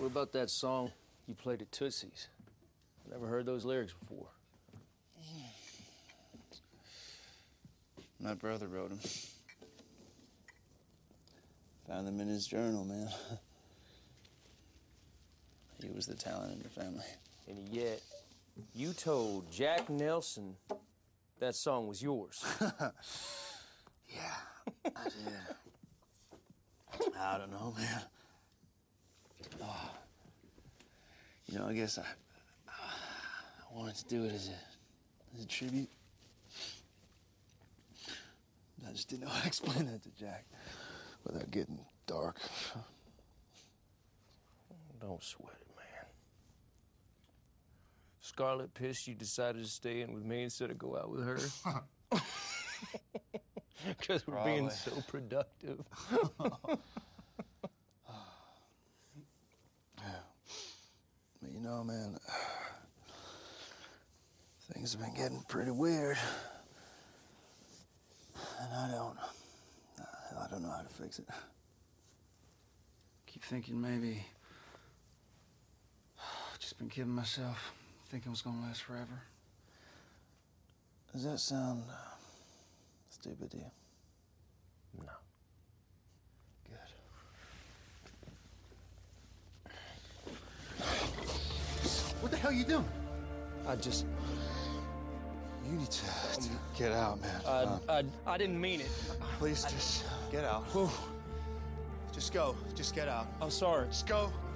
What about that song you played at Tootsie's? I never heard those lyrics before. My brother wrote them. Found them in his journal, man. He was the talent in the family. And yet, you told Jack Nelson that song was yours. Yeah, I did. I don't know, man. Oh, you know, I guess I wanted to do it as a tribute. I just didn't know how to explain that to Jack without getting dark. Don't sweat it, man. Scarlett pissed you decided to stay in with me instead of go out with her? Because we're being so productive. Yeah. But you know, man, things have been getting pretty weird. And I don't know how to fix it. Keep thinking maybe I've just been kidding myself, thinking it was gonna last forever. Does that sound stupid to you? No. Good. What the hell are you doing? You need to get out, man. I didn't mean it. Please, just get out. Just go. Just get out. I'm sorry. Just go.